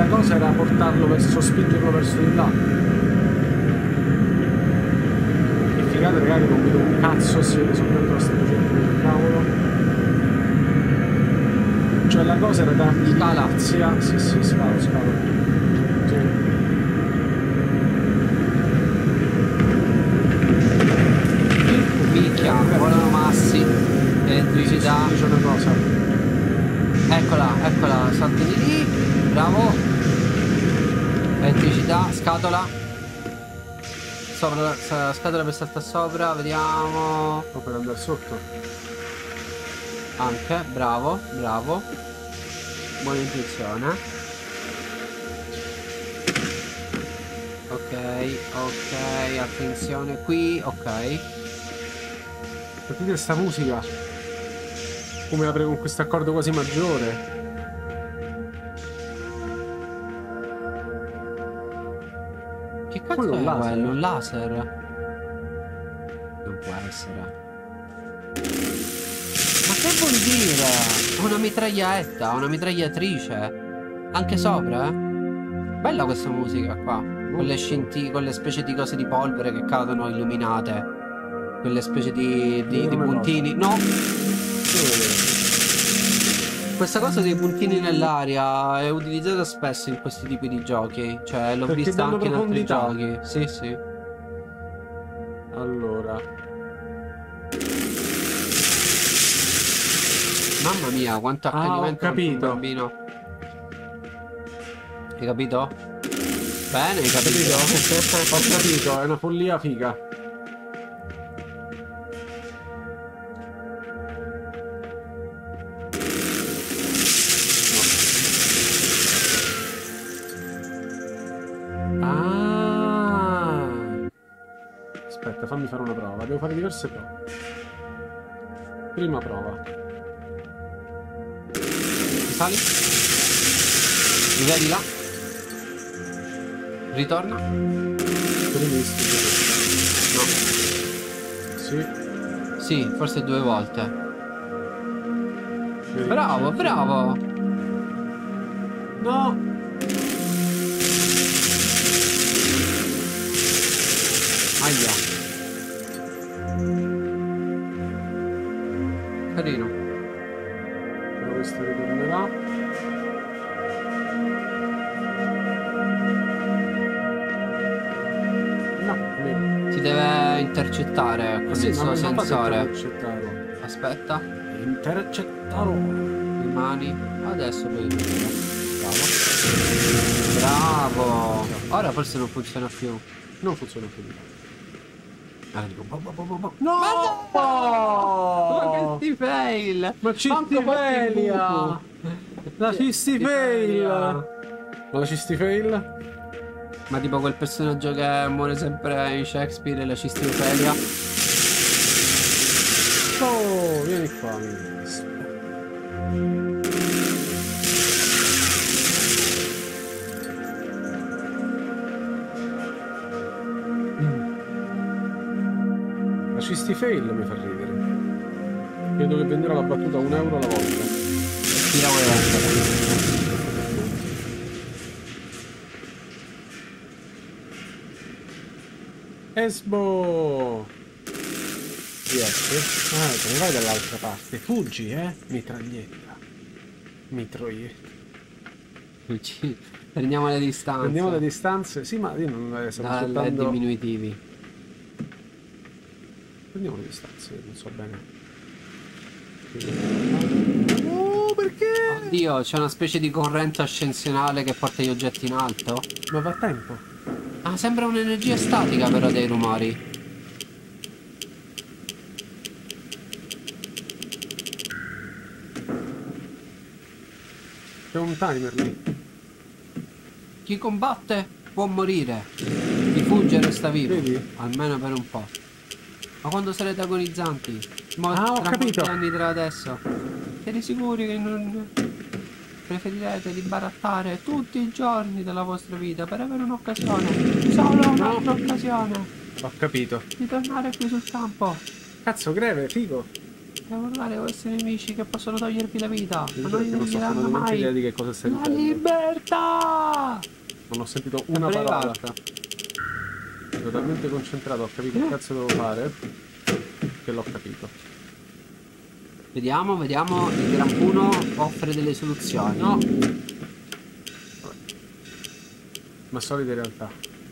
cosa era portarlo verso, spingerlo verso di là. Che figata, ragazzi, non vedo un cazzo, si vede soltanto la statuetta del cavolo. Cioè la cosa era da scala. Sì, scalo. Sì. Minchia, volano massi. Elettricità. C'è una cosa. Eccola, salta di lì. Bravo. Elettricità, scatola. Sopra, scatola per saltare sopra, vediamo. O per andare sotto. Anche, bravo. Buona intuizione. Ok, attenzione qui, ok. Sentite sta musica? Come apre con questo accordo quasi maggiore. Che cazzo Quello è è un laser. quello? Un laser? Non può essere. Ma che vuol dire? Una mitraglietta, una mitragliatrice. Anche sopra, eh? Bella questa musica qua. Con le scintille, con le specie di cose di polvere che cadono illuminate. Quelle specie di puntini. No! Questa cosa dei puntini nell'aria è utilizzata spesso in questi tipi di giochi. Cioè, l'ho Perché vista danno anche in altri profondità. giochi. Sì. Allora. Mamma mia, quanto accanimento ho capito. un bambino. Hai capito? Bene, hai capito? Ho capito, è una follia figa. Aspetta, fammi fare una prova. Devo fare diverse prove. Prima prova. Sali. Rivedi là. Ritorna. No. Sì. Sì, forse 2 volte. Vedi? Bravo. No. Aia. Carino. Però questo ritornerà. No, vedi. Ti deve intercettare con il suo sensore. Intercettarlo. Aspetta. Intercettarlo. Rimani. Adesso puoi vedere. Bravo. Ora forse non funziona più. Non funziona più. Dico, No! Ma che fail! Ma cistifelia! La cistifail! Ma la cistifail? Ma tipo quel personaggio che muore sempre in Shakespeare, la cistifelia. Oh, vieni qua. La cistifail mi fa ridere. Credo che venderò la battuta a €1 alla volta. Chi la vuole vendere? Esbo! Riesci? Ah, te ne vai dall'altra parte. Fuggi, mitraglietta. Mitroietta. Prendiamo le distanze. Prendiamo le distanze. Sì, ma io non stavo aspettando. Diminutivi. Prendiamo le distanze, non so bene. Oh, perché? Oddio, c'è una specie di corrente ascensionale che porta gli oggetti in alto. Ma va a tempo. Ah, sembra un'energia statica però dei rumori. C'è un timer lì. Chi combatte può morire. Chi fugge resta vivo. Vedi? Almeno per un po'. Ma quando sarete agonizzanti? Ho capito. Molti anni tra adesso. Siete sicuri che non preferirete ribarattare tutti i giorni della vostra vita per avere un'occasione? Solo un'occasione. Ho capito. Di tornare qui sul campo. Cazzo, greve, figo. Devo urlare a questi nemici che possono togliervi la vita. Ma non Non gli sto daranno facendo neanche idea mai di che cosa stai la dicendo. libertà! Non ho sentito una parola. Ero talmente concentrato, ho capito che cazzo devo fare, che l'ho capito. Vediamo, vediamo. Il Gran Puno offre delle soluzioni. No! Ma solide realtà.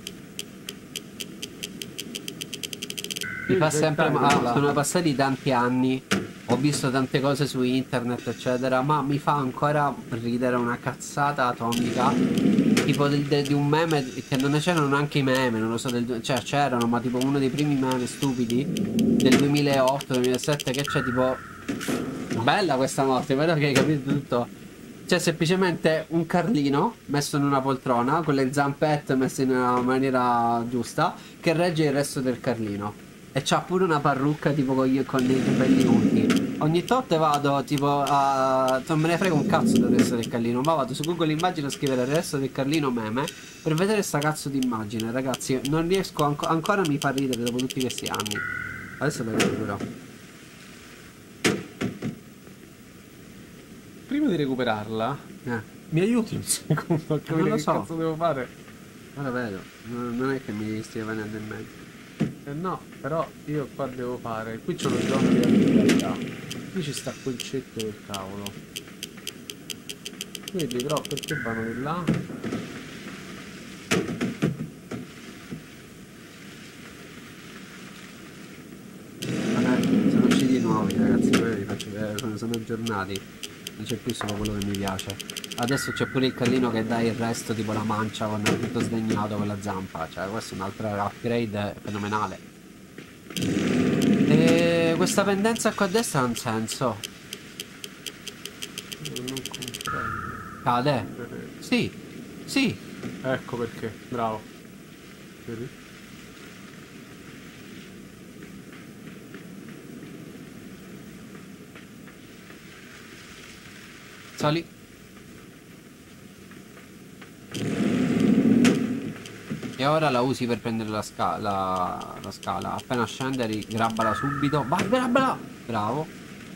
Mi fa sempre Allora. sono passati tanti anni, ho visto tante cose su internet eccetera, ma mi fa ancora ridere una cazzata atomica tipo di un meme che non c'erano neanche i meme, non lo so, cioè c'erano, ma tipo uno dei primi meme stupidi del 2008-2007 che c'è tipo bella questa morte, vedo che hai capito tutto. C'è semplicemente un Carlino messo in una poltrona con le zampette messe in una maniera giusta che regge il resto del Carlino. E c'ha pure una parrucca tipo con i capelli lunghi. Ogni tot vado tipo a... non me ne frega un cazzo del resto del Carlino, ma vado su Google Immagine a scrivere il resto del Carlino meme per vedere sta cazzo di immagine, ragazzi. Non riesco ancora mi fa ridere dopo tutti questi anni. Adesso lo recupero. Prima di recuperarla, mi aiuti un secondo a capire che cazzo devo fare? Ora vedo, non è che mi stia venendo in mente. No, però io qua devo fare. Qui c'è una zona di attività. Qui ci sta quel cetto del cavolo. Quindi però perché vanno di là? Vabbè, sono usciti nuovi ragazzi, poi vi faccio vedere, sono aggiornati. Non c'è più solo quello che mi piace. Adesso c'è pure il Carlino che dà il resto, tipo la mancia con tutto sdegnato con la zampa. Cioè, questo è un'altra upgrade fenomenale. E questa pendenza qua a destra ha un senso. Non comprendo. Cade? Sì, sì. Ecco perché, bravo. Vedi? Sali. E ora la usi per prendere la scala. Appena scende, grabbala subito. Vai, grabbala! Bravo.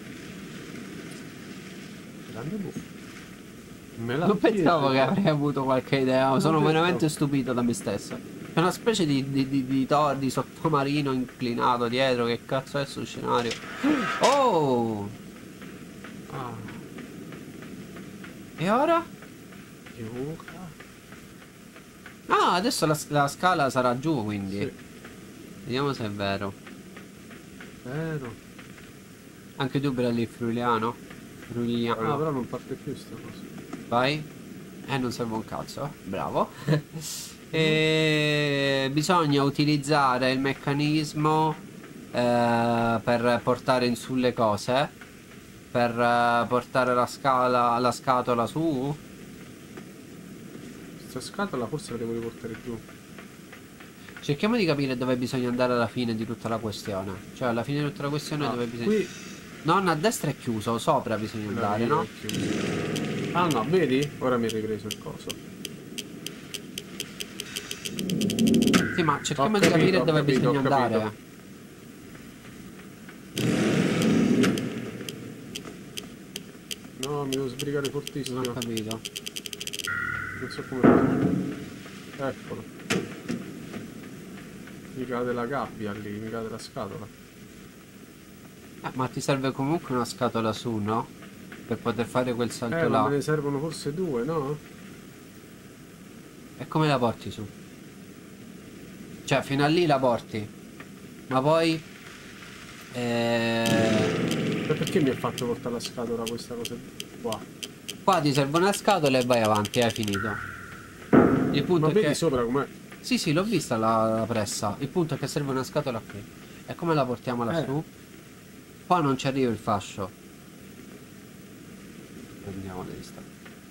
Grande buffo. Non pensavo che avrei avuto qualche idea. Sono veramente stupito da me stesso. È una specie di sottomarino inclinato dietro. Che cazzo è sto scenario? Oh! Ah. E ora? Ah, adesso la scala sarà giù, quindi. Sì. Vediamo se è vero. Vero. Anche tu per lì friuliano? Friuliano. Ah, però non parte più sta cosa. Vai. Non serve un cazzo. Bravo. E bisogna utilizzare il meccanismo per portare in su le cose. Per portare la scatola su. Questa scatola forse la devo riportare giù. Cerchiamo di capire dove bisogna andare alla fine di tutta la questione. Cioè alla fine di tutta la questione dove bisogna... Qui... Non, a destra è chiuso, sopra bisogna andare, no? Ah no, vedi? Ora mi hai ripreso il coso. Sì, ma cerchiamo di capire dove bisogna andare. No, mi devo sbrigare fortissimo. Non ho capito. Non so come fare. Eccolo. Mi cade la gabbia lì, mi cade la scatola. Ma ti serve comunque una scatola su, no? Per poter fare quel salto là. Ma me ne servono forse due, no? E come la porti su? Cioè, fino a lì la porti. Ma poi... Ma perché mi ha fatto portare la scatola questa cosa qua? Qua ti serve una scatola e vai avanti, hai finito. Il punto Ma è vedi che... sopra com'è? Sì, sì, l'ho vista la pressa. Il punto è che serve una scatola qui. E come la portiamo lassù? Qua non ci arriva il fascio. Prendiamo la vista.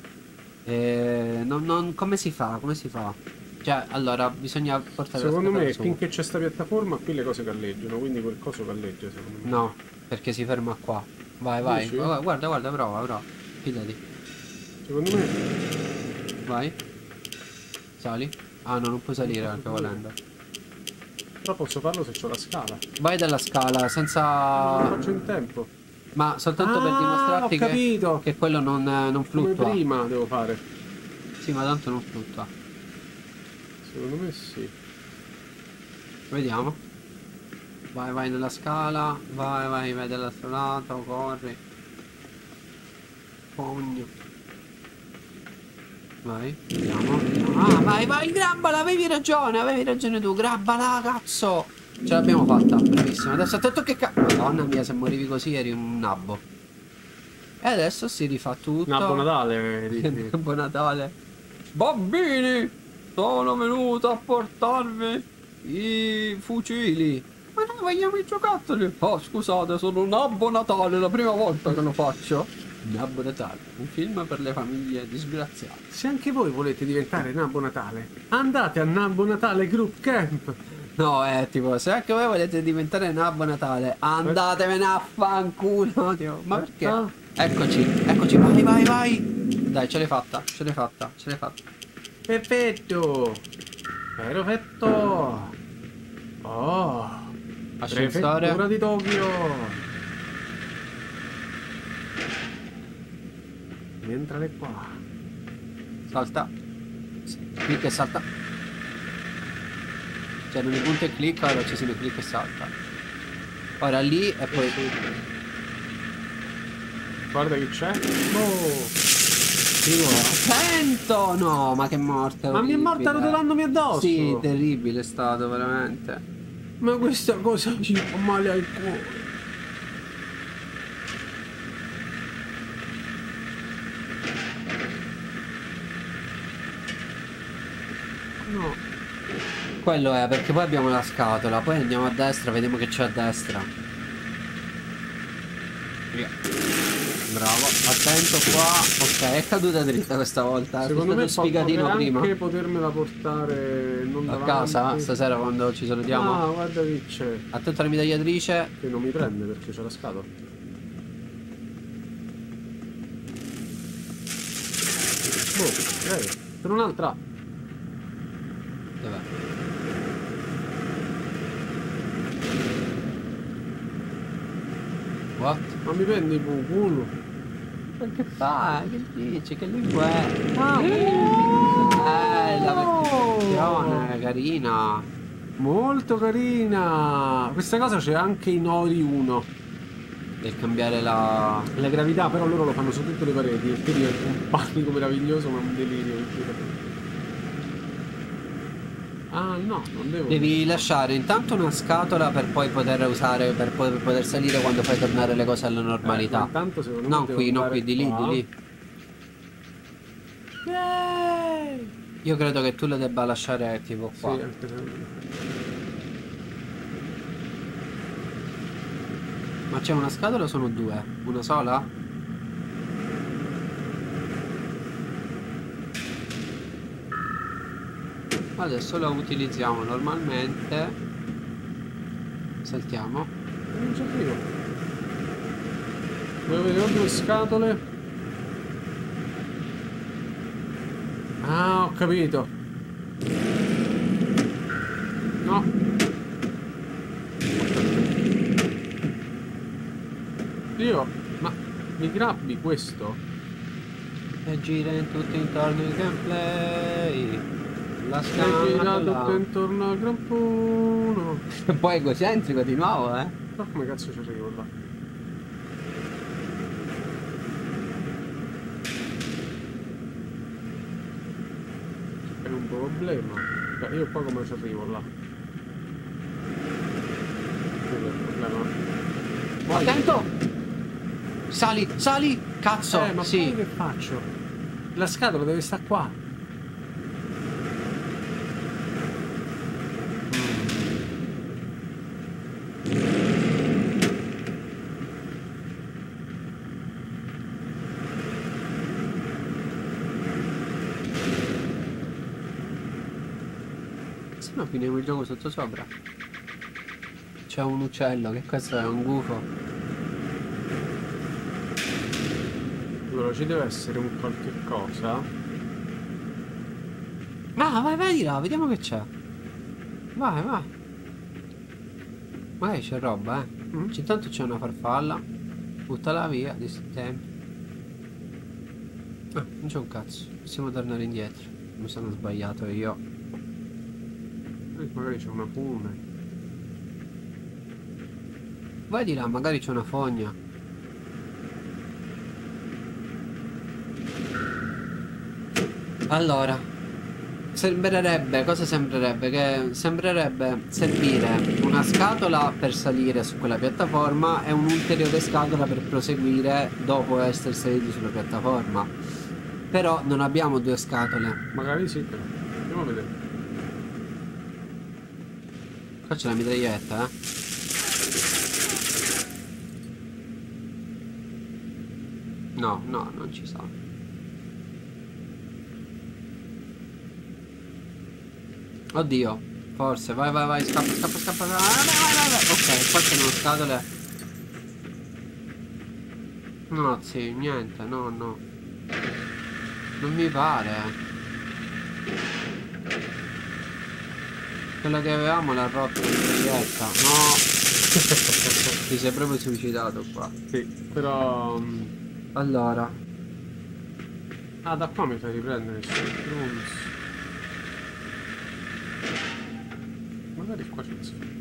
Come si fa? Come si fa? Cioè, allora, bisogna portare secondo la scatola me su. finché c'è sta piattaforma qui le cose galleggiano, quindi quel coso galleggia secondo me. No, perché si ferma qua. Vai, vai. Dici? Guarda, guarda, prova. Fidati. Secondo me... Vai. Sali. Ah no, non puoi salire anche volendo. Però posso farlo se c'ho la scala. Vai dalla scala senza... Non lo faccio in tempo. Ma soltanto per dimostrarti ho capito. che quello non Come fluttua. prima devo fare. Sì, ma tanto non fluttua. Secondo me sì. Vediamo. Vai, vai nella scala. Vai, vai dall'altro lato, corri. Pugno. Vai, vediamo. Ah, vai, grabbala, avevi ragione tu, grabbala, cazzo. Ce l'abbiamo fatta, bravissimo. Adesso attento che Madonna mia, se morivi così eri un nabbo. E adesso si rifà tutto. Nabbo Natale, dici. Buon Natale. Bambini, sono venuto a portarvi i fucili. Ma noi vogliamo i giocattoli. Oh, scusate, sono Nabbo Natale, è la prima volta che lo faccio. Nabbo Natale, un film per le famiglie disgraziate. Se anche voi volete diventare Nabbo Natale, andate a Nabbo Natale Group Camp. No, tipo, se anche voi volete diventare Nabbo Natale, andatevene a fanculo. Tipo. Ma perché? Eccoci, vai. Dai, ce l'hai fatta. Perfetto. Perfetto. Oh. Ascensore. Prefettura di Tokyo. Entrare qua. Salta. Clicca e salta. Cioè non mi punta e clicca, allora ci si clicca e salta. Ora lì e poi... Guarda che c'è. Oh. Attento! No, ma che morte. Ma mi è morta rotolandomi addosso. Sì, terribile è stato, veramente. Ma questa cosa ci fa male al cuore. No. Quello è, perché poi abbiamo la scatola, poi andiamo a destra, vediamo che c'è a destra. Via. Bravo, attento qua. Ok, è caduta dritta questa volta. Secondo me spiegatino prima. anche potermela portare non A davanti. casa, stasera quando ci salutiamo. Ah, guarda che c'è. Attento alla mitragliatrice. Che non mi prende perché c'è la scatola. Ok, per un'altra. Dov'è? What? Ma mi prendi il culo? Ma che fa? Che dici? Che lingua è? Ah, la presentazione, carina. Molto carina. Questa cosa c'è anche in Ori 1. Per cambiare la gravità, però loro lo fanno su tutte le pareti. E quindi è un panico meraviglioso, ma un delirio. Ah no, non devo. Devi lasciare intanto una scatola per poi poter usare, per poter salire quando fai tornare le cose alla normalità. Intanto secondo me non qui, di lì, di lì. Yay! Io credo che tu lo debba lasciare tipo qua. Sì, anche secondo me. Ma c'è una scatola o sono due? Una sola? Adesso la utilizziamo normalmente. Saltiamo. Non ci arrivo. Devo vedere due scatole. Ah, ho capito. No. Io, ma mi grabbi questo? E gira in tutto intorno il gameplay. La Gira scatola. tutto intorno al Gran Puno. Poi è egocentrico di nuovo, eh? Ma come cazzo ci arrivo là? È un problema. Beh, io qua come ci arrivo là? Quello è il problema. Vai. Attento! Sali! Cazzo! Ma sì. poi che faccio? La scatola deve stare qua. Se no finiamo il gioco sotto sopra. C'è un uccello, che questo è un gufo. Allora ci deve essere un qualche cosa. Ah, vai di là, vediamo che c'è. Vai. Magari c'è roba, Intanto c'è una farfalla. Buttala via di sti tempi. Ah, non c'è un cazzo. Possiamo tornare indietro. Mi sono sbagliato io. Magari c'è una fune. Vai di là, magari c'è una fogna. Allora, sembrerebbe, cosa sembrerebbe? Che sembrerebbe servire una scatola per salire su quella piattaforma e un'ulteriore scatola per proseguire dopo essere saliti sulla piattaforma. Però non abbiamo due scatole. Magari sì, però. Andiamo a vedere. Qua c'è la mitraglietta, eh? No, no, non ci sta. Oddio, forse, vai, vai, vai, scappa, scappa, scappa, vai, vai, vai, vai. Ok, qua c'è una scatole. No, sì, niente, no, no. Non mi pare. Quella che avevamo l'ha rotta la mitraglietta. No. Ti sei proprio suicidato qua. Sì, però... Allora. Ah, da qua mi fai riprendere stronzo. Magari qua c'è un sfida.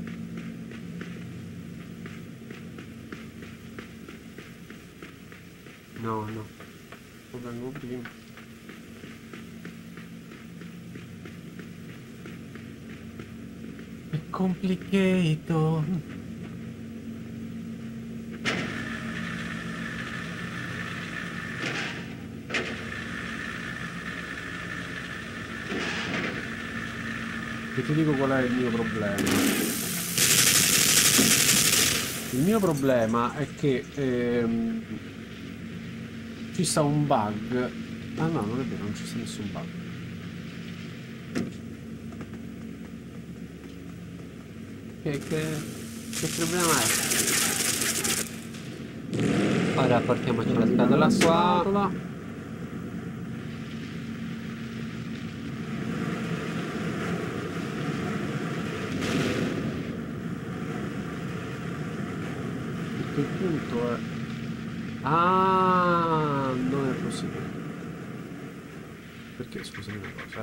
No, no. Lo vengo prima. È complicato. E ti dico qual è il mio problema. Il mio problema è che ci sta un bug. Ah no, non è vero, non ci sta nessun bug. Che problema è? Ora portiamoci la scatola qua. Il punto è... Ah, non è possibile. Perché, scusami una cosa,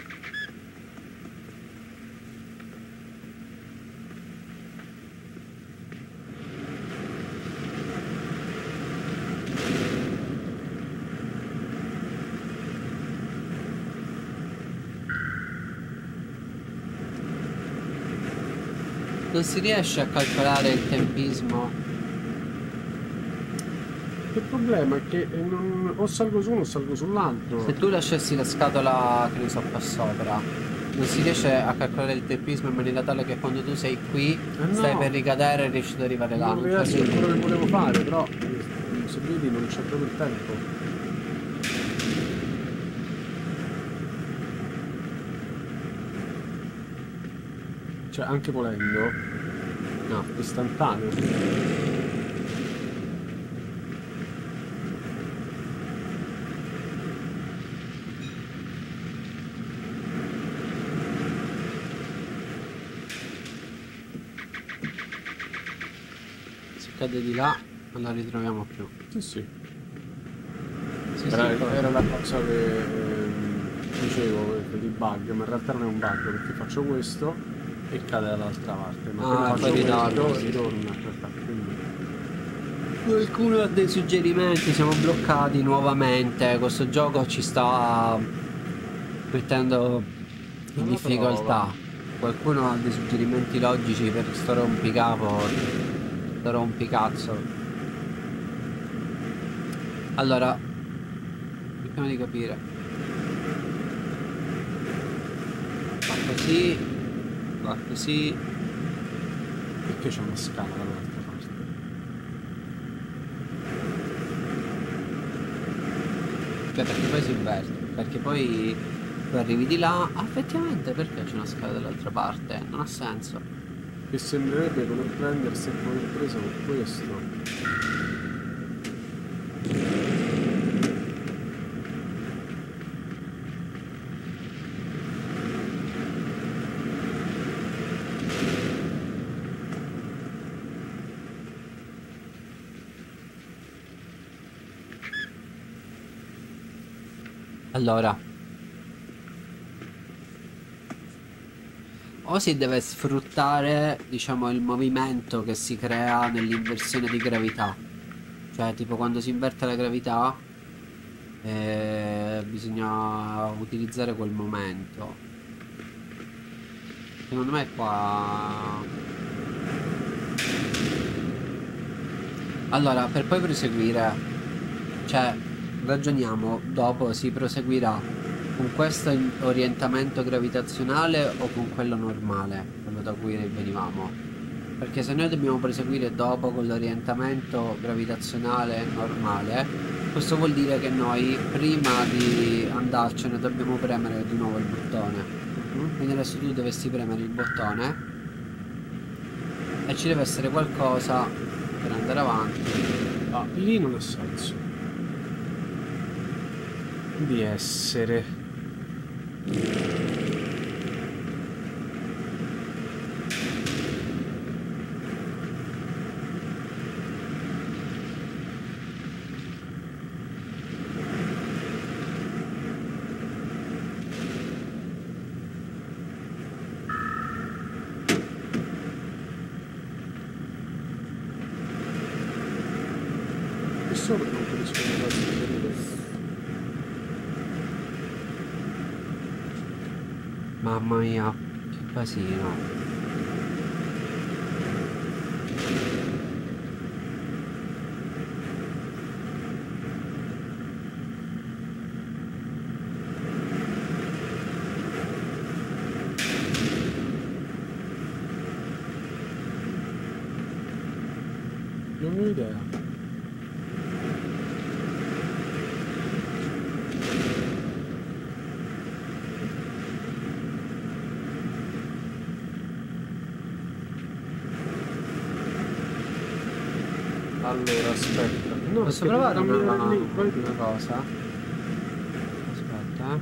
Non si riesce a calcolare il tempismo. Il problema è che o salgo su uno o salgo sull'altro. Se tu lasciassi la scatola, che ne so, qua sopra, non si riesce a calcolare il tempismo in maniera tale che quando tu sei qui, no, stai per ricadere e riesci ad arrivare là. Non riesco a quello che volevo fare, però se vedi non c'è proprio il tempo. Cioè, anche volendo, no, istantaneo. Se cade di là, non la ritroviamo più. Sì, sì. Sì, Era la cosa che dicevo di bug, ma in realtà non è un bug perché faccio questo e cade dall'altra parte. Ma Ah, faccio poi questo sì. ritorna. Quindi... Qualcuno ha dei suggerimenti, siamo bloccati nuovamente. Questo gioco ci sta mettendo in difficoltà. Qualcuno ha dei suggerimenti logici per sto rompicapo, sto rompicazzo. Allora, cerchiamo di capire. Va così, va così. Perché c'è una scala dall'altra parte? Perché poi si inverte. Perché poi tu arrivi di là. Ah, effettivamente, perché c'è una scala dall'altra parte? Non ha senso. Che sembrerebbe come prendersi e come preso con questo. Allora, o si deve sfruttare, diciamo, il movimento che si crea nell'inversione di gravità. Cioè, tipo quando si inverte la gravità, bisogna utilizzare quel momento. Secondo me qua... Allora, per poi proseguire, cioè, ragioniamo, dopo si proseguirà con questo orientamento gravitazionale o con quello normale, quello da cui venivamo. Perché se noi dobbiamo proseguire dopo con l'orientamento gravitazionale normale, questo vuol dire che noi prima di andarcene dobbiamo premere di nuovo il bottone. Quindi adesso tu dovresti premere il bottone e ci deve essere qualcosa per andare avanti. Ah, lì non ha senso di essere. Qui sopra non capisco che cosa sia. Mamma mia, che casino. Non ho idea. Allora, aspetta. No, Posso perché provare devi camminare lì, poi una cosa? Aspetta,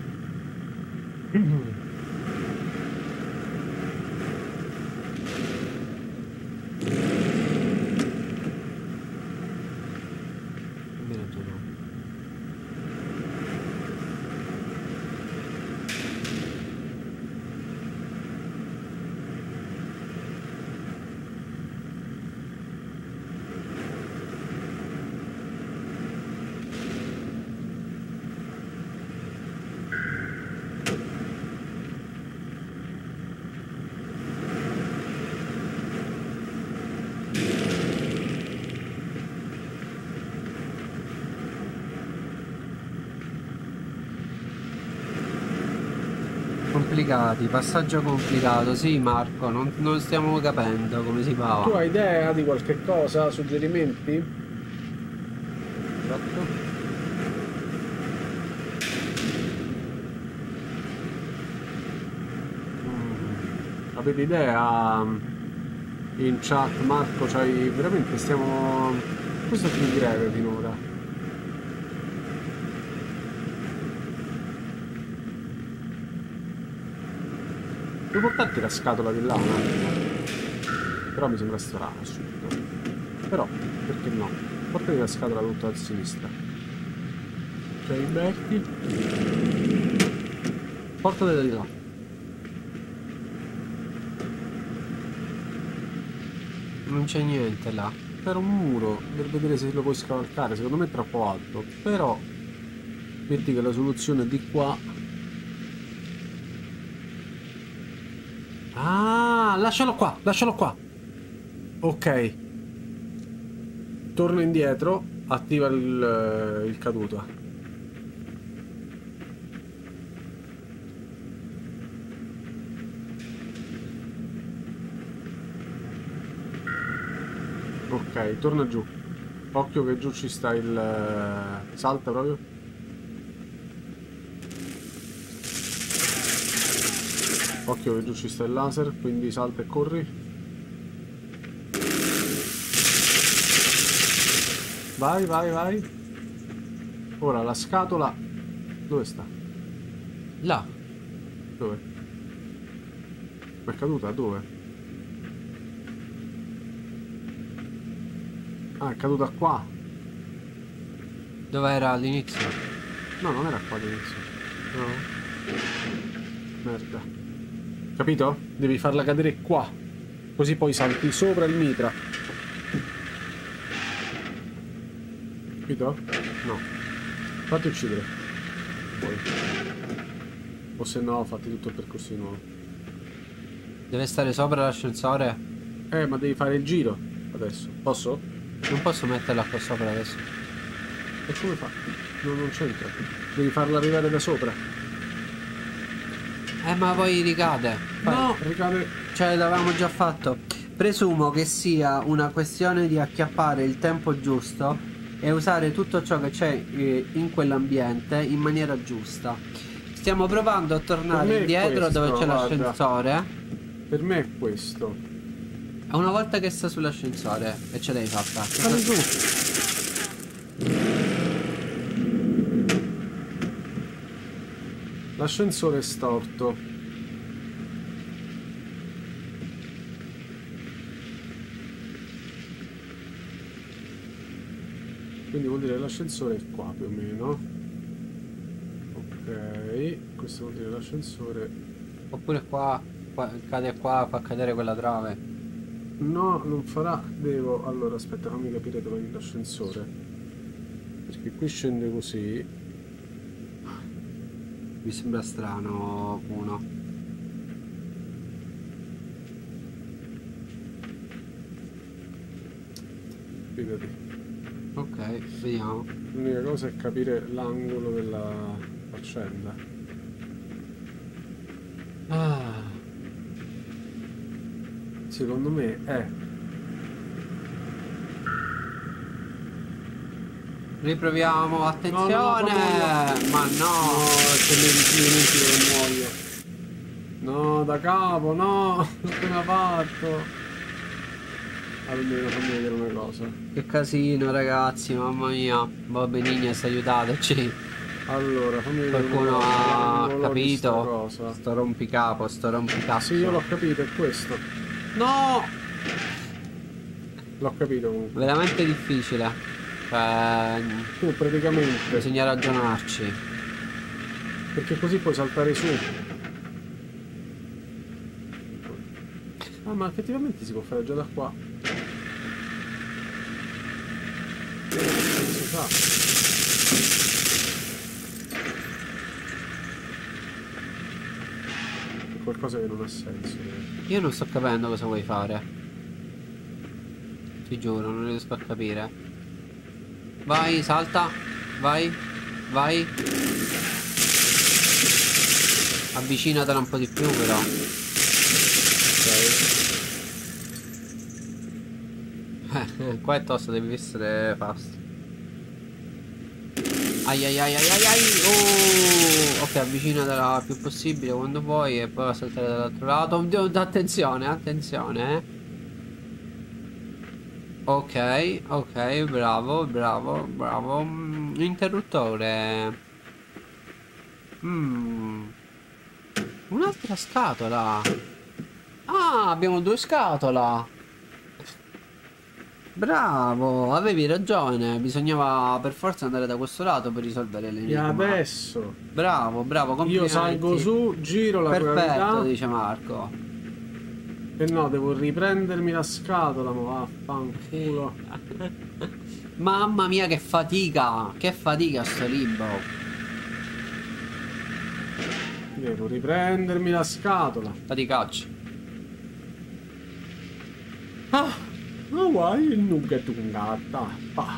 Dammi ragione. Complicati, passaggio complicato, sì Marco, non stiamo capendo come si Tu fa. hai idea di qualche cosa? Suggerimenti? Esatto. Avete idea? In chat, Marco, c'hai veramente stiamo. Questo è più greve finora. Puoi portarti la scatola di là un attimo? Però mi sembra strano, assurdo. Però, perché no? Portati la scatola tutta a sinistra. Cioè, inverti. Portatela di là. Non c'è niente là. C'era un muro per vedere se lo puoi scavalcare. Secondo me è troppo alto. Però, metti che la soluzione è di qua. Ah, lascialo qua, lascialo qua. Ok. Torna indietro, attiva il caduta. Ok, torna giù. Occhio che giù ci sta il... Salta proprio. Occhio che giù ci sta il laser, quindi salta e corri. Vai, vai, vai. Ora la scatola... Dove sta? Là. Dove? Ma è caduta? Dove? Ah, è caduta qua. Dove era all'inizio? No, non era qua all'inizio. No. Merda. Capito? Devi farla cadere qua. Così poi salti sopra il mitra. Capito? No. Fatti uccidere. Poi. O se no, fatti tutto il percorso di nuovo. Deve stare sopra l'ascensore? Ma devi fare il giro adesso. Posso? Non posso metterla qua sopra adesso. E come fa? Non c'entra. Devi farla arrivare da sopra. Ma poi ricade. No, ricade. Cioè, l'avevamo già fatto. Presumo che sia una questione di acchiappare il tempo giusto e usare tutto ciò che c'è in quell'ambiente in maniera giusta. Stiamo provando a tornare indietro dove c'è l'ascensore. Per me è questo. Una volta che sta sull'ascensore e ce l'hai fatta. Sali su. L'ascensore è storto. Quindi vuol dire che l'ascensore è qua più o meno. Ok, questo vuol dire l'ascensore. Oppure qua cade qua, fa cadere quella trave. No, non farà. Devo. Allora, aspetta, fammi capire dove è l'ascensore. Perché qui scende così. Mi sembra strano, uno. Fidati. Ok, vediamo. L'unica cosa è capire l'angolo della faccenda. Secondo me è. Riproviamo, attenzione! No, Ma no! se mi dimentico che muoio. No, da capo, no! Appena fatto. Almeno fammi vedere una cosa. Che casino, ragazzi, mamma mia. Va benigno, aiutateci. Allora, fammi vedere. Qualcuno ha capito? Cosa. Sto rompicapo, sto rompicazzo. Sì, io l'ho capito, è questo. No! L'ho capito comunque. Veramente difficile. Tu praticamente. Bisogna ragionarci. Perché così puoi saltare su. Ah, ma effettivamente si può fare già da qua. Si fa. È qualcosa che non ha senso. Io non sto capendo cosa vuoi fare. Ti giuro, non riesco a capire. Vai, salta. Vai. Vai. Avvicinatela un po' di più però. Ok. Qua è tosto, devi essere fast. Ai ai ai ai ai ai. Oh! Ok, avvicinatela il più possibile quando puoi e poi va a saltare dall'altro lato. Oddio, attenzione, attenzione. Ok, ok, bravo, bravo, bravo. Interruttore. Un'altra scatola. Ah, abbiamo due scatole. Bravo, avevi ragione. Bisognava per forza andare da questo lato per risolvere E l'enigma. adesso Bravo, bravo, complimenti. io salgo su, giro la Perfetto, gravità. dice Marco. E no, devo riprendermi la scatola, ma vaffanculo. Mamma mia, che fatica! Che fatica sto libro. Devo riprendermi la scatola. Faticacci. Ah, ma guai il nugget con gatta.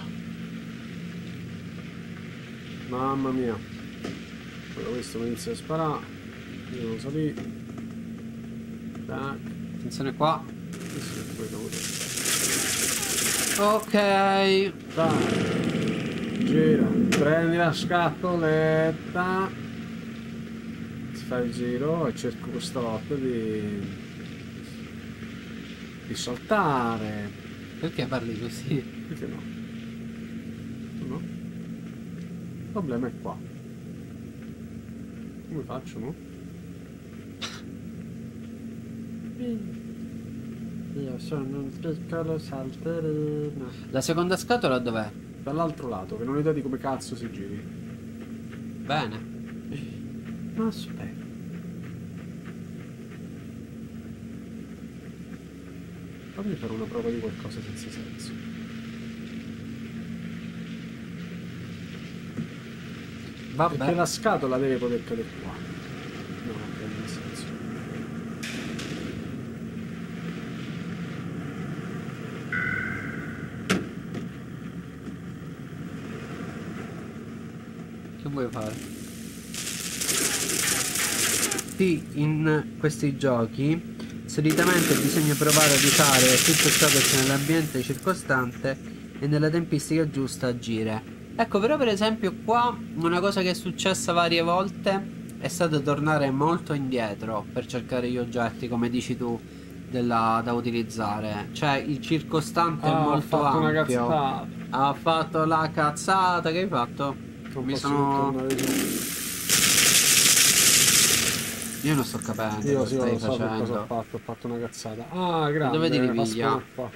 Mamma mia. Allora questo mi inizia a sparare. Io non so lì. Tac. Attenzione qua. Questo è quello. Ok. Dai. Gira. Prendi la scatoletta. Si fa il giro e cerco questa volta di saltare. Perché parli così? Perché no? No? Il problema è qua. Come faccio, no? Io sono un piccolo salterino. La seconda scatola dov'è? Dall'altro lato, che non ho idea di come cazzo si giri. Bene. Aspetta. Fammi fare una prova di qualcosa senza senso. Vabbè. Perché la scatola deve poter cadere qua. No, non prende senso. Che vuoi fare? Sì, in questi giochi solitamente bisogna provare ad usare tutto ciò che c'è nell'ambiente circostante e nella tempistica giusta agire. Ecco, però per esempio qua una cosa che è successa varie volte è stato tornare molto indietro per cercare gli oggetti, come dici tu, da utilizzare. Cioè il circostante è molto ha fatto una ampio. cazzata. Ha fatto la cazzata. Che hai fatto? Non Mi posso sono... tornare su. Io non sto capendo Io cosa sì, stai lo so che cosa facendo. ho fatto una cazzata. Ah, grande, dove ti fa ripiglia? spawner qua.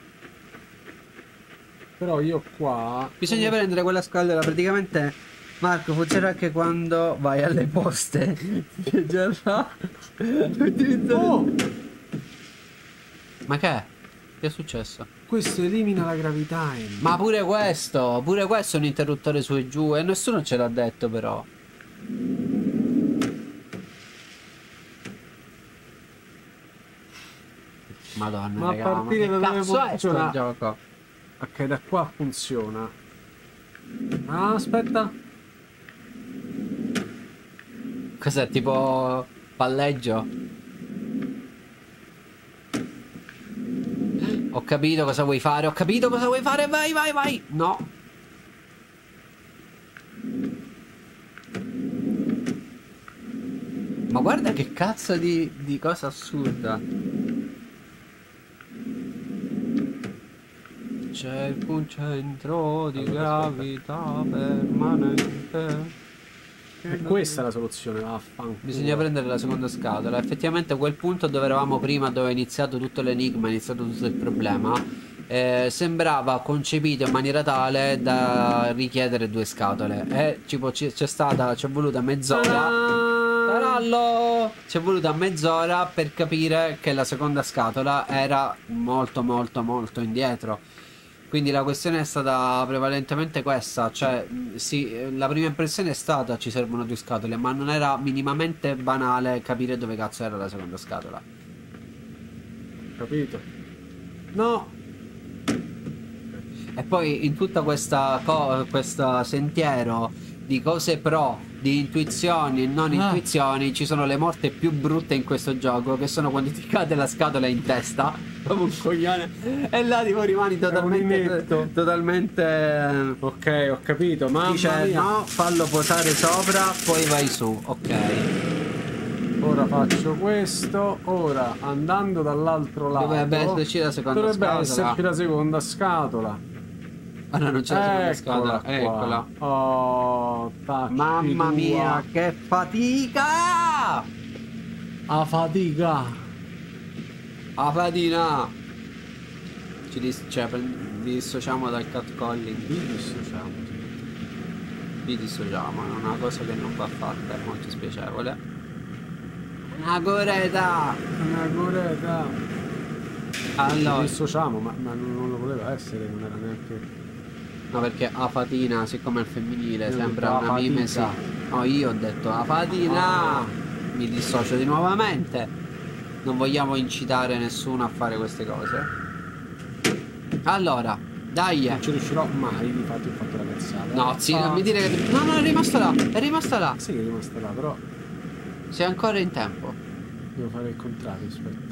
Però io qua... Bisogna prendere quella scatola, praticamente Marco funziona anche quando vai alle poste. Che già fa. Oh! Ma che è? Che è successo? Questo elimina la gravità, Ma pure questo è un interruttore su e giù e nessuno ce l'ha detto però. Madonna, Ma a raga, partire ma da che dove cazzo è sto funziona? gioco? Ok, da qua funziona. Ah, aspetta. Cos'è, tipo palleggio? Ho capito cosa vuoi fare, vai, vai, vai! No! Ma guarda che cazzo di cosa assurda! Cerco un centro di gravità permanente. E questa è la soluzione, vaffanculo. Bisogna prendere la seconda scatola. Effettivamente a quel punto dove eravamo prima, dove è iniziato tutto l'enigma, è iniziato tutto il problema, sembrava concepito in maniera tale da richiedere due scatole. E tipo ci è voluta mezz'ora. Tarallo! Ci è voluta mezz'ora per capire che la seconda scatola era molto molto molto indietro. Quindi la questione è stata prevalentemente questa, cioè sì, la prima impressione è stata ci servono due scatole, ma non era minimamente banale capire dove cazzo era la seconda scatola. Capito? No! E poi in tutta questa sentiero di cose pro, di intuizioni e non intuizioni, ci sono le morte più brutte in questo gioco, che sono quando ti cade la scatola in testa come un coglione e là tipo rimani totalmente Ok, ho capito, mamma dice mia. no, fallo posare sopra, poi vai su. Ok. Ora faccio questo. Ora andando dall'altro lato Dovrebbe esserci la seconda dovrebbe scatola. esserci la seconda scatola. Ah no, non c'è la seconda scatola. qua. Eccola. Oh, tacci Mamma tua. mia, che fatica! A fatica. A fatina! Cioè, dissociamo dal catcalling. Vi dissociamo, è una cosa che non va fatta, è molto spiacevole. Una goreta! Una goreta. Allora, Dissociamo, ma non lo voleva essere, non era neanche... no, perché a fatina, siccome è il femminile, Io ho sembra detto una a mimesi. fatica. No, io ho detto a fatina! Ah. Mi dissocio di nuovamente. Non vogliamo incitare nessuno a fare queste cose. Allora, dai! Non ci riuscirò mai, infatti ho fatto la cazzata. No, zio, non mi dire che... No, no, è rimasta là! È rimasta là! Sì, che è rimasta là, però Sei ancora in tempo. devo fare il contrario, aspetta.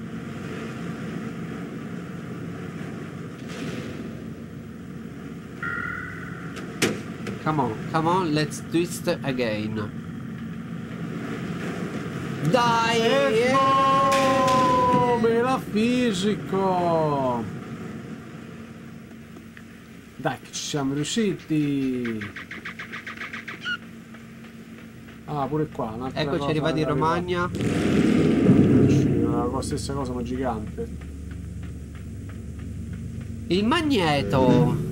Come on, let's twist again. Dai! Oh, me la fisico! Dai, che ci siamo riusciti! Ah, pure qua, un'altra Eccoci cosa arrivati in da Romagna. La stessa cosa, ma gigante. Il magneto.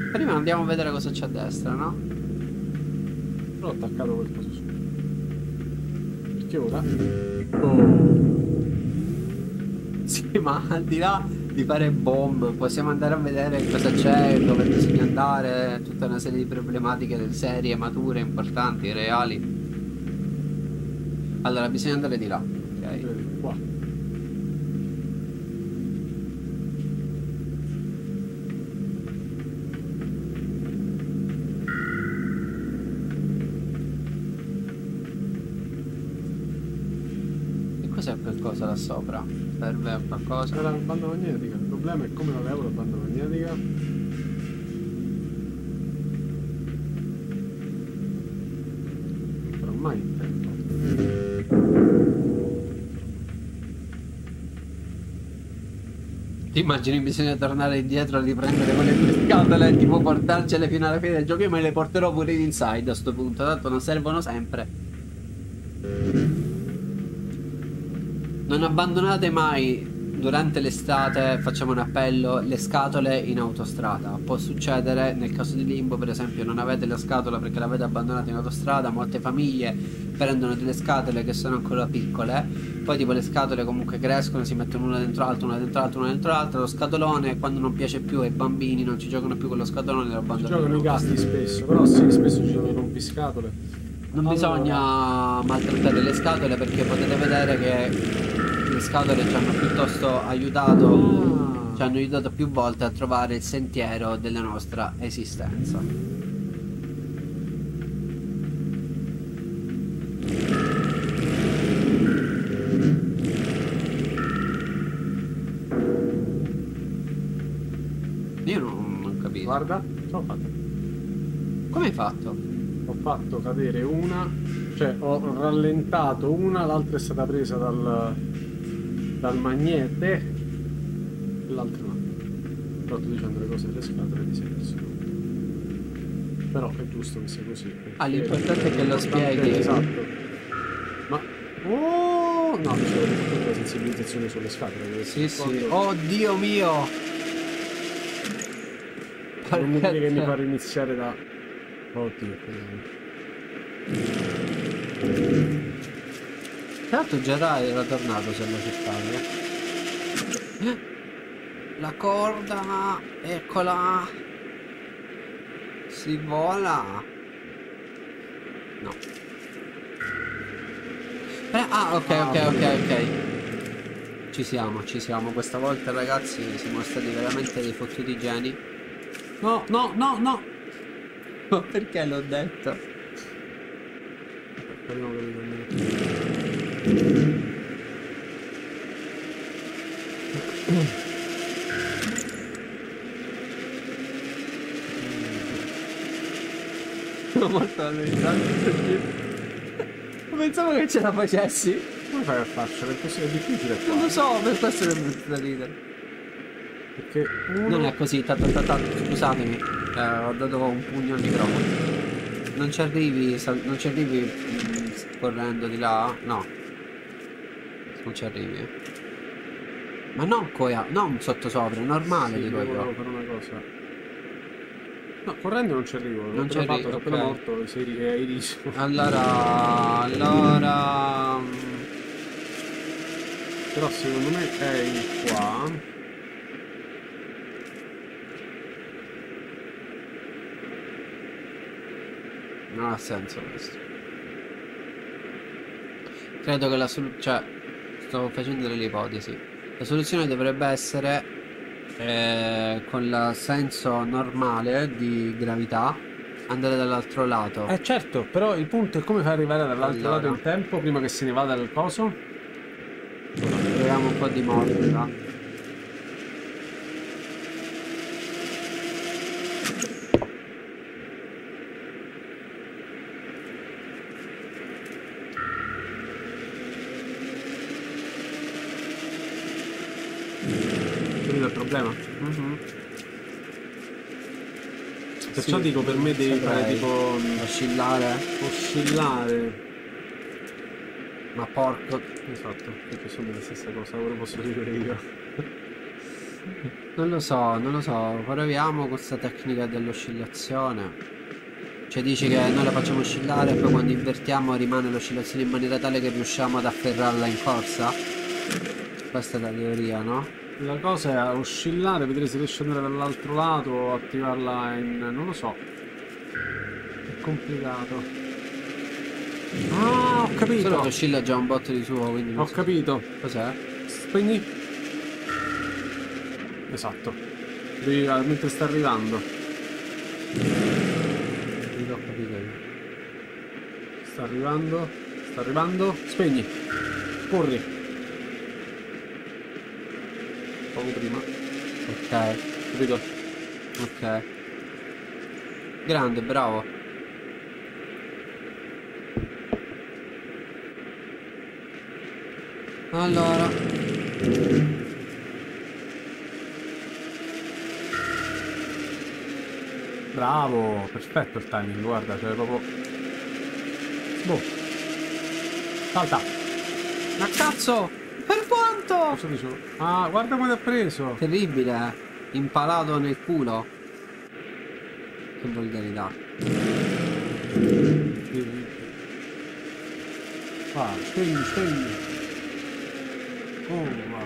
Prima andiamo a vedere cosa c'è a destra, no? Però ho attaccato quel coso su. Perché ora? Oh. Sì, ma al di là di fare bomb, possiamo andare a vedere cosa c'è, dove bisogna andare, tutta una serie di problematiche serie, mature, importanti, reali. Allora, bisogna andare di là, ok? Qua. E cos'è qualcosa là sopra? Serve a qualcosa? Era la banda magnetica. Il problema è come la levo la banda magnetica. Non farò mai in tempo. Ti immagini bisogna tornare indietro a riprendere quelle due scatole e tipo portarcele fino alla fine del gioco? Io me le porterò pure in inside a sto punto, tanto non servono sempre. Non abbandonate mai durante l'estate, facciamo un appello, le scatole in autostrada. Può succedere nel caso di Limbo, per esempio, non avete la scatola perché l'avete abbandonata in autostrada. Molte famiglie prendono delle scatole che sono ancora piccole, poi tipo le scatole comunque crescono, si mettono una dentro l'altra, una dentro l'altra, una dentro l'altra. Lo scatolone quando non piace più ai bambini, non ci giocano più con lo scatolone, lo Ci abbandonano. giocano i gatti spesso, però sì, spesso ci sono i rompiscatole. Non bisogna maltrattare le scatole perché potete vedere che le scatole ci hanno piuttosto aiutato, ci hanno aiutato più volte a trovare il sentiero della nostra esistenza. Io non capisco. Guarda, ce l'ho fatta. Come hai fatto? Ho fatto cadere una, cioè ho rallentato una, l'altra è stata presa dal magnete, l'altra no. Però sto dicendo le cose delle scatole di senso. Però è giusto che sia così. Ah, l'importante è che lo spieghi. Esatto. Ma... Oh! No, dicevo che la sensibilizzazione sulle scatole. Sì, sì. Oh Dio mio! Non mi Porca dire che mi te- fa riniziare da... Oddio, Tra l'altro Jedi era tornato se lo cercavi. La corda, eccola. Si vola. No. Ah, ok. Ci siamo. Questa volta ragazzi siamo stati veramente dei fottuti geni. No! Ma perché l'ho detto? Speriamo che mi Sono molto allenante. Pensavo che ce la facessi. Come fai a farcela? È difficile qua. Non lo so, per questo che mi fa ridere. Perché uno... Non è così, scusatemi, ho dato un pugno al microfono. Non ci arrivi, correndo di là? No. Non ci arrivi. Ma non non sottosopra, è normale, Sì, dico volevo io. fare una cosa. No, correndo non ci arrivo. L'ho Non ci appena arrivi, fatto, sono appena ok. morto, hai riso. Allora... Però secondo me è in qua. Non ha senso questo. Credo che la soluzione... Cioè, sto facendo delle ipotesi. La soluzione dovrebbe essere con il senso normale di gravità andare dall'altro lato. Certo, però il punto è come fai ad arrivare dall'altro lato Allora. in tempo prima che se ne vada dal coso. Troviamo un po' di morta. Capito il problema? Perciò Sì, dico per me devi fare saprei. tipo Oscillare. oscillare. Ma porco. Esatto, perché sono la stessa cosa, ora posso dire io. Non lo so, non lo so. Proviamo questa tecnica dell'oscillazione. Cioè dici che noi la facciamo oscillare e poi quando invertiamo rimane l'oscillazione in maniera tale che riusciamo ad afferrarla in corsa? Questa è la teoria, no? La cosa è oscillare, vedere se riesci ad andare dall'altro lato o attivarla in... non lo so. È complicato. Ah, ho Solo capito. che oscilla già un botto di suo, quindi non Ho so. capito. Cos'è? Spegni. Esatto. Devi, mentre sta arrivando. Non l'ho capito io. Sta arrivando. Sta arrivando. Spegni. Corri. Poco prima. Ok, Capito? ok. Grande, bravo. Allora, Bravo. Perfetto il timing, guarda, cioè proprio... Boh. Salta. ma cazzo! Per quanto? Cosa dicevo? Ah, guarda come ti ha preso. Terribile, impalato nel culo. Che volgarità. Ah, spegni, spegni. Oh, va.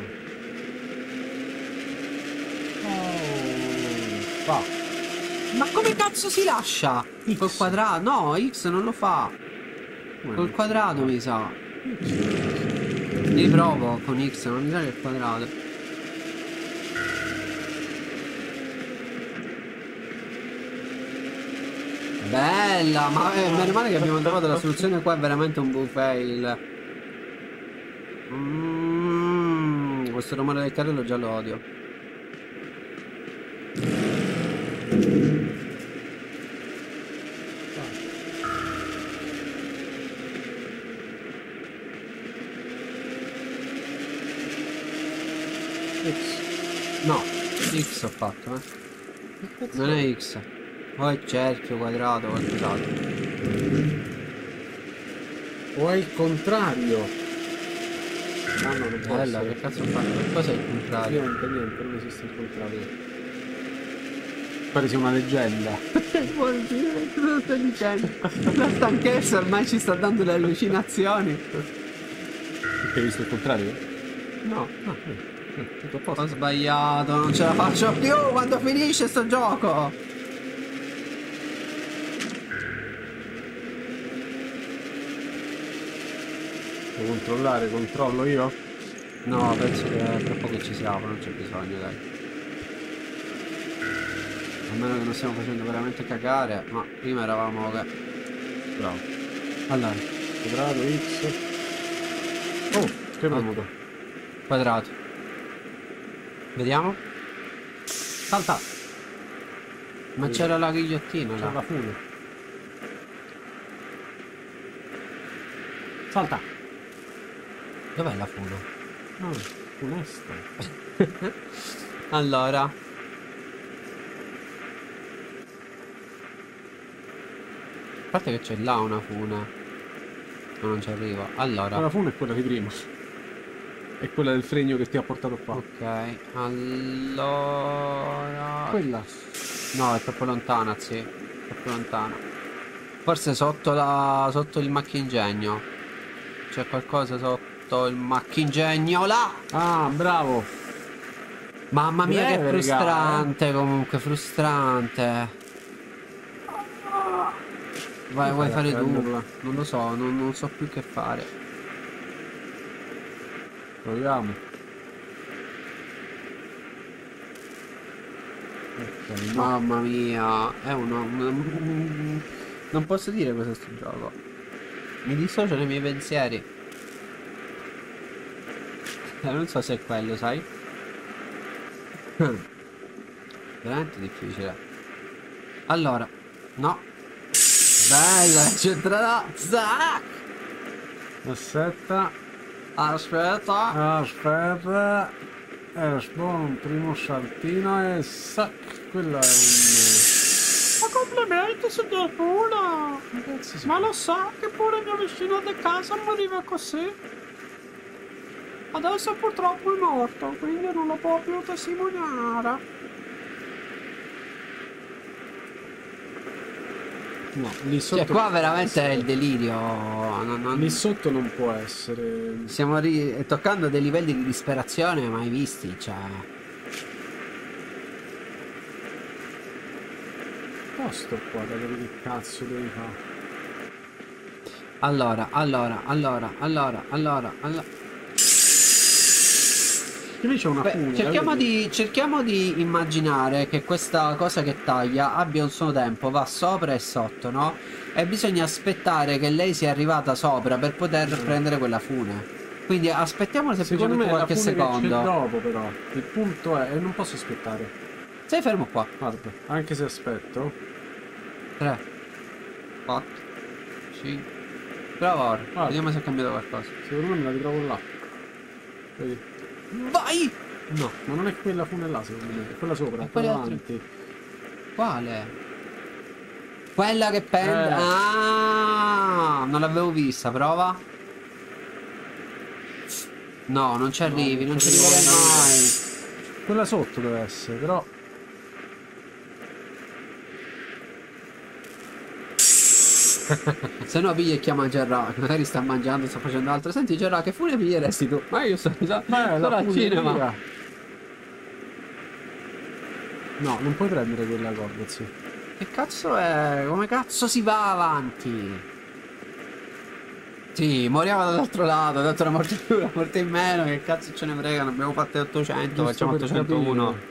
Oh, va. Ma come cazzo si lascia? X. Col quadrato? No, X non lo fa. Come Col no? quadrato mi sa. Riprovo con X, non mi sa che è il quadrato. Bella, ma meno male che abbiamo trovato la soluzione qua, è veramente un buon fail. Questo rumore del carrello già lo odio. X. No, X ho fatto, Non è X. O è cerchio, quadrato, qualcos'altro. O è il contrario. Ah no, non può Bella, essere. che cazzo ho fatto? Cos'è il contrario? Niente, non esiste il contrario. Pare sia una leggenda. Che vuol dire? Cosa stai dicendo? La stanchezza ormai ci sta dando le allucinazioni. Perché hai visto il contrario? No, Tutto a posto. ho sbagliato, non ce la faccio più quando finisce sto gioco. Devo controllare, controllo io? No, penso che è troppo che ci siamo, non c'è bisogno, dai. A meno che non stiamo facendo veramente cagare, ma prima eravamo che... Bravo. Allora, Quadrato, X. Oh, che premuto. quadrato. Vediamo. Salta. Ma c'era la ghigliottina C'è là. la fune. Salta. Dov'è la fune? No, funesta. Allora. A parte che c'è là una fune. Ma non ci arrivo. Allora. La fune è quella di prima. È quella del fregno che ti ha portato qua. Ok. Allora. Quella. No, è troppo lontana, sì. Troppo lontana. Forse sotto il macchingegno. C'è qualcosa sotto il macchingegno là. Ah, bravo. Mamma mia, che Breve, frustrante, comunque, frustrante. Vai, vuoi fai a fare tu? prenderla? Non lo so, non so più che fare. Proviamo. Ok, no. Mamma mia, è non posso dire cos'è sto gioco. Mi dissocio dai miei pensieri. Non so se è quello, sai? Veramente difficile. Allora, no. Bella, centrata. Zac! Aspetta. Aspetta. Aspetta. Un primo saltino e sac. Quello è un... Ma complimenti, signor Pula! Che cazzo si Ma fa? lo sa che pure mio vicino di casa moriva così? Adesso purtroppo è morto, quindi non lo può più testimoniare. No, lì Cioè, sotto. qua veramente è il delirio. Lì sotto non può essere. Stiamo toccando dei livelli di disperazione mai visti, cioè. Posto qua, da vedere che cazzo devi fare. Allora. Qui c'è una fune. Cerchiamo di immaginare che questa cosa che taglia abbia un suo tempo, va sopra e sotto, no? E bisogna aspettare che lei sia arrivata sopra per poter prendere quella fune. Quindi aspettiamo semplicemente qualche secondo. C'è dopo però. Il punto è, non posso aspettare. Stai fermo qua. Guarda, anche se aspetto. 3 4 5. Prova ora. Guarda. Vediamo se è cambiato qualcosa. Secondo me me la ritrovo là. Vedi? Vai! No, ma non è quella fune là secondo me, è quella sopra, E quella quelle davanti. Quale? Quella che pende. Eh. Ah, non l'avevo vista, prova. No, non ci arrivi, non ci arriverai mai. Quella sotto deve essere, però. Se no piglia e chiama Gerard, che magari sta mangiando, sta facendo altro. Senti Gerard, che fune piglieresti tu? Ma io sono al cinema. No, non puoi prendere quella corda, sì. Che cazzo è? Come cazzo si va avanti? Sì, moriamo dall'altro lato, tanto una morte in più, una morte in meno, che cazzo ce ne frega, ne abbiamo fatte 800, Giusto facciamo per 801.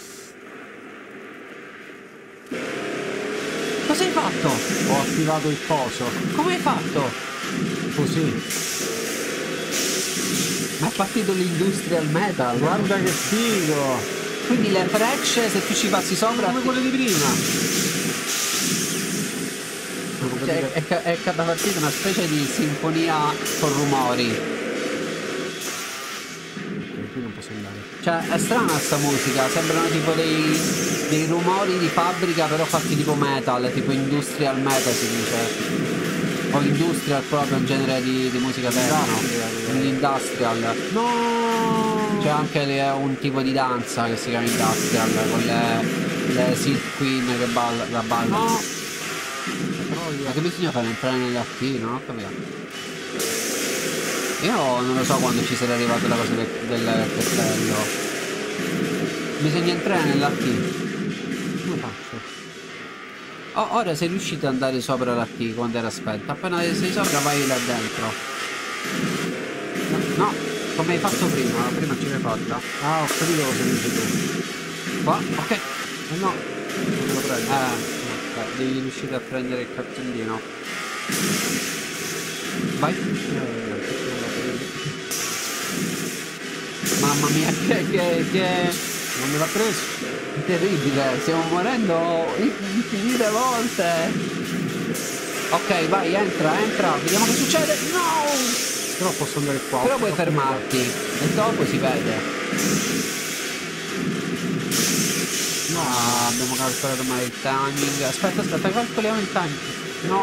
Cosa hai fatto? Ho attivato il coso. Come hai fatto? Così. Ma è partito l'industrial metal. Guarda che figo! Quindi le frecce, se tu ci passi sopra, Come quelle di prima. cioè, è partita una specie di sinfonia con rumori. Qui non posso andare. Cioè, è strana sta musica, sembrano tipo dei rumori di fabbrica, però fatti tipo metal, tipo industrial metal si dice. O industrial proprio, un genere di musica techno. Industrial. No! C'è anche un tipo di danza che si chiama industrial, con le Silk Queen che ballano. No! Ma che bisogna fare? Entrare nell'AT? Non ho capito. Io non lo so quando ci sarà arrivato la cosa del castello. Bisogna entrare nell'AT. Come faccio? Oh, ora sei riuscito ad andare sopra l'AT quando era spenta. Appena sei sopra vai là dentro. No, come hai fatto prima. Prima ce l'hai fatta. Ah, ho capito cosa dici tu. Qua? Ok. No, non me lo prendo. Ok, devi riuscire a prendere il cartellino. Vai. Mamma mia, che Non me l'ha preso. terribile, stiamo morendo infinite volte. Ok, vai, entra, vediamo che succede. No! Però posso andare qua. Però puoi fermarti e dopo si vede. No, abbiamo calcolato male il timing. Aspetta, calcoliamo il timing. No.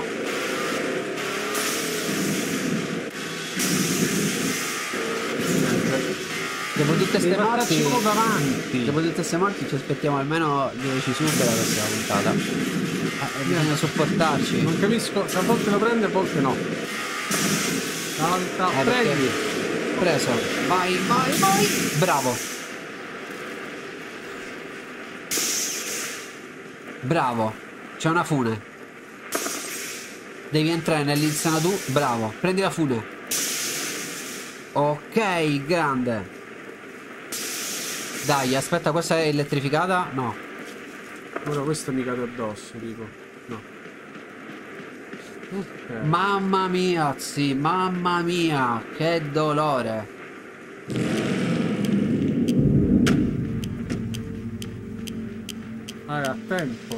Dopo tutte ste morti, dopo tutte queste morti ci aspettiamo almeno 10 sub la prossima puntata. Bisogna sopportarci. Non capisco, se a volte lo prende, a volte no. Salta, prendi. Preso. Vai. Bravo. Bravo. C'è una fune. Devi entrare nell'Insanadu. Bravo. Prendi la fune. Ok, grande. Dai, aspetta, questa è elettrificata? No. Ora questo mi cade addosso, tipo. No. Ok. Mamma mia, sì, mamma mia, che dolore. Raga, a tempo.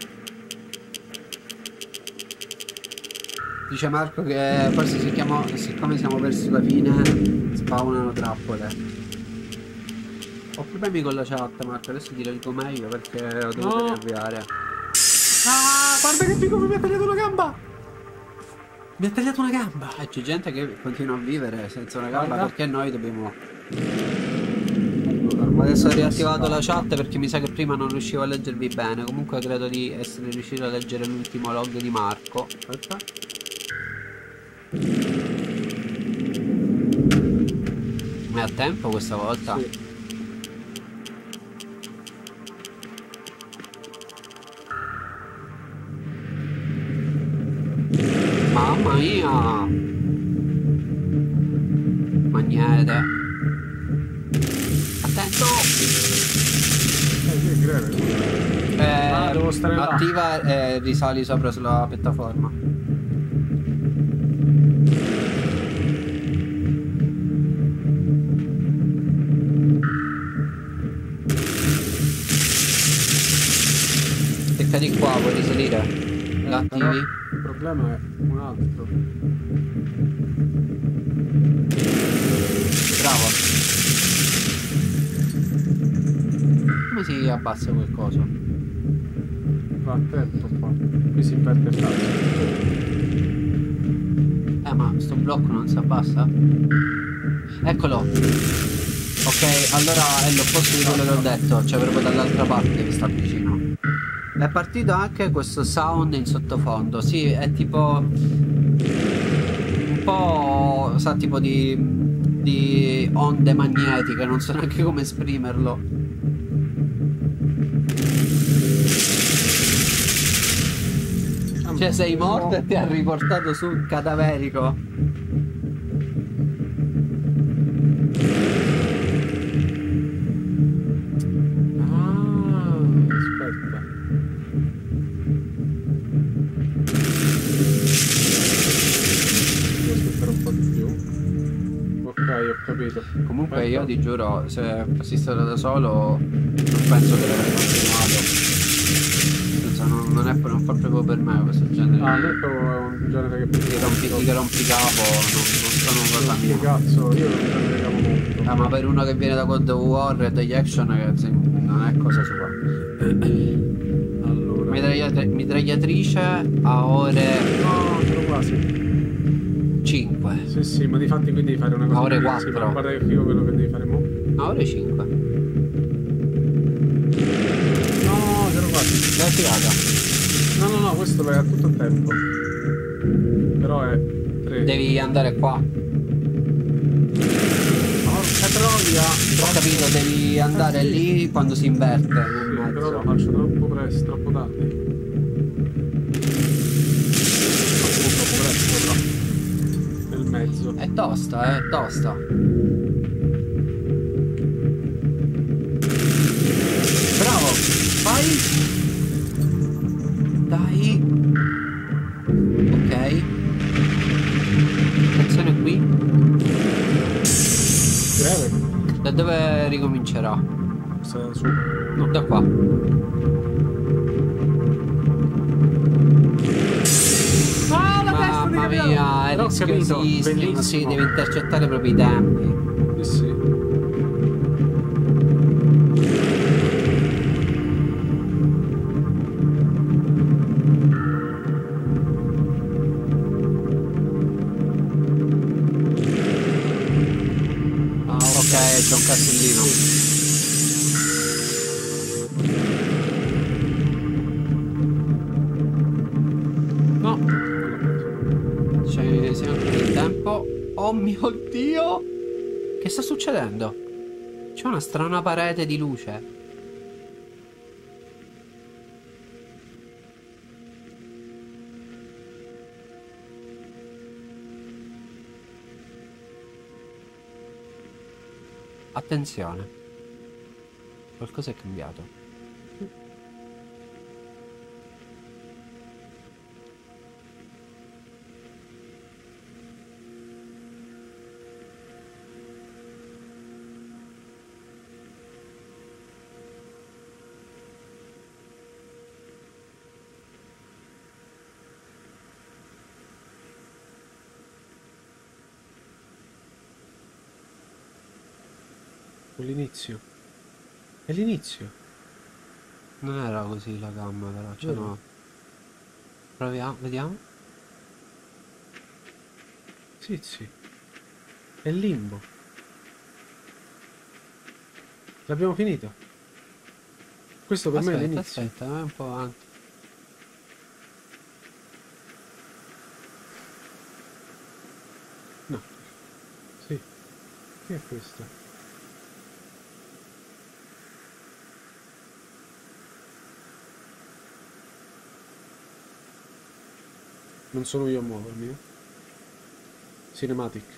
Dice Marco che forse siccome siamo verso la fine spawnano trappole. Ho problemi con la chat, Marco, adesso ti lo dico meglio perché ho dovuto riavviare. Ah, guarda che figo, mi ha tagliato la gamba. Mi ha tagliato una gamba. C'è gente che continua a vivere senza una gamba, Guarda. perché noi dobbiamo... Allora, Adesso ho riattivato la chat perché mi sa che prima non riuscivo a leggervi bene. Comunque credo di essere riuscito a leggere l'ultimo log di Marco. Aspetta. Ma è a tempo questa volta? Sì. Mamma mia! Magnete! Attento! Che greve. Devo stare là. Attiva e risali sopra sulla piattaforma. Clicca di qua, vuoi risalire? Però L'attivi? il problema è un altro. Bravo. Come si abbassa quel coso? Va attento qua. Qui si inverte facile. Ma sto blocco non si abbassa? Eccolo. Ok, allora è l'opposto di quello che ho detto, cioè proprio dall'altra parte che sta vicino. È partito anche questo sound in sottofondo. Sì, è tipo un po', sa, tipo di onde magnetiche, non so neanche come esprimerlo. Cioè sei morto e ti ha riportato sul cadaverico. Aspetta. Devo aspettare un po' di più. Ok, ho capito. Comunque Aspetta. io ti giuro, se fossi stato da solo non penso che l'avrei continuato. Senza, non fa proprio per me questo genere. Ah, detto è un genere che Che rompicapo non sono cosa Che mia. cazzo, io non me ne fregavo molto. Ma per uno che viene da God of War e dagli action non è cosa sua. Allora. Mitragliatrice a ore No, sono quasi. 5. Sì, sì, ma di fatti qui devi fare una cosa. A ore bellissima. 4. Guarda che figo quello che devi fare mo. A ore 5. No, sono quasi. L'hai attivata? No, questo è a tutto il tempo. Però è 3. Devi andare qua. Porca troia! Ho capito, devi andare sì. lì quando si inverte nel Sì, però lo mezzo. faccio troppo presto, troppo tardi. Troppo presto, però. Nel mezzo. È tosta, è tosta. Bravo! Vai! Dai! Ok. Attenzione qui. Greve. Da dove ricomincerà? Su. No. Da qua. Ah, la testa di Mamma capitano! mia, è Però ho capito, rischiosissimo. Sì, bellissimo. devi intercettare proprio i tempi. Sì, sì. Ah, Ok, c'è un castellino. No, non l'ho preso. Siamo ancora in tempo. Oh mio Dio! Che sta succedendo? C'è una strana parete di luce. Attenzione. Qualcosa è cambiato. L'inizio. È l'inizio. Non era così la gamma, però. Cioè, Vero? no. Proviamo, vediamo. Tizi. È Limbo. L'abbiamo finito. Questo per me è Aspetta, l'inizio. aspetta, vai un po' avanti. No. Sì. Che è questo? Non sono io a muovermi, Cinematic.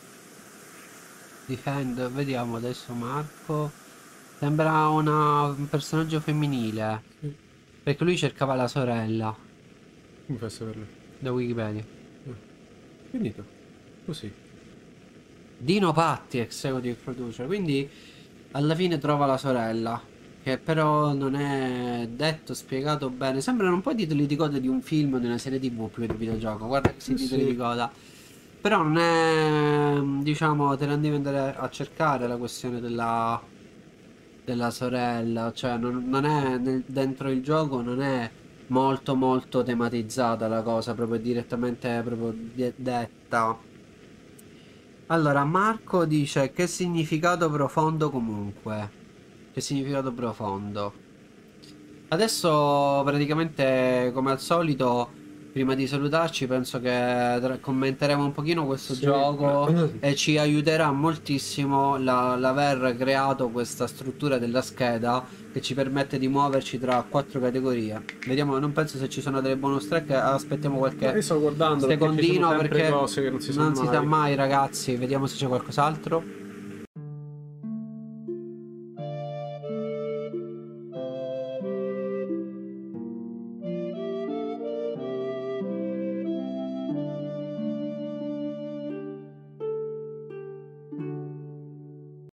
Difendo, vediamo adesso Marco. Sembra un personaggio femminile. Sì. Perché lui cercava la sorella. Come fai a saperlo? Da Wikipedia. Finito. Così. Dino Patti, executive producer. Quindi alla fine trova la sorella. Che però non è detto, spiegato bene. Sembrano un po' i titoli di coda di un film o di una serie TV più che di videogioco. Guarda questi titoli di coda. Però non è, diciamo, te ne devi andare a cercare la questione della sorella. Cioè non è dentro il gioco non è molto tematizzata la cosa, proprio direttamente proprio detta. Allora, Marco dice che significato profondo comunque. Che significato profondo. Adesso praticamente come al solito, prima di salutarci, penso che commenteremo un pochino questo gioco e ci aiuterà moltissimo l'aver creato questa struttura della scheda che ci permette di muoverci tra 4 categorie. Vediamo, non penso se ci sono delle bonus track, aspettiamo qualche Io sto guardando secondino perché perché cose che non si non si sa mai. mai, ragazzi. Vediamo se c'è qualcos'altro.